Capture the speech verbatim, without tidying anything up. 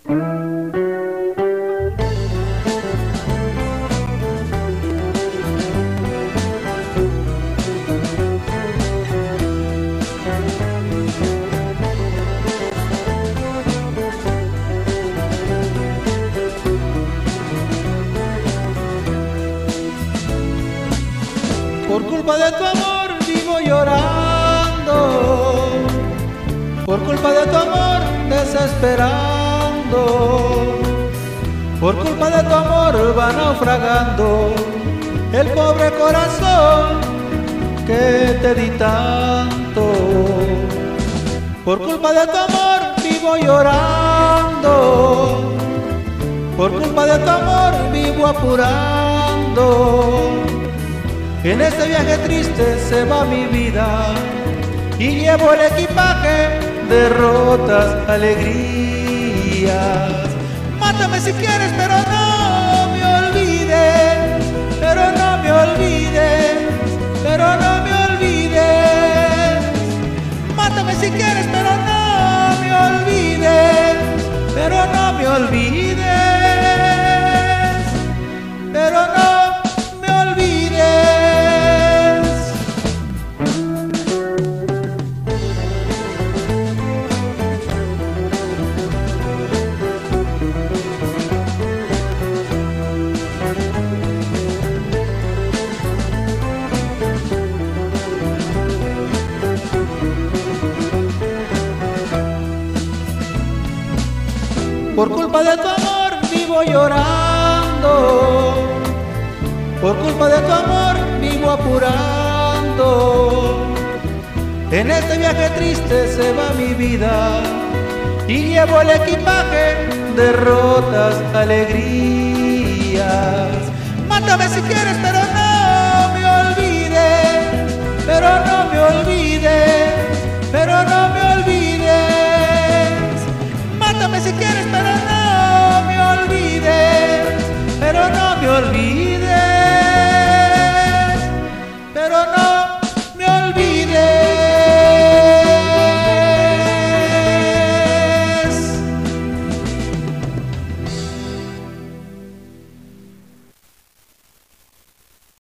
Por culpa de tu amor vivo llorando, por culpa de tu amor desesperando, por culpa de tu amor va naufragando el pobre corazón que te di tanto. Por culpa de tu amor vivo llorando, por culpa de tu amor vivo apurando. En este viaje triste se va mi vida y llevo el equipaje, derrotas, alegrías. Mátame si quieres, pero no me olvides, pero no me olvides, pero no me olvides. Mátame si quieres, pero no me olvides, pero no me olvides, pero no me olvides. Por culpa de tu amor vivo llorando, por culpa de tu amor vivo apurando. En este viaje triste se va mi vida y llevo el equipaje, derrotas, alegrías. Mátame si quieres, pero no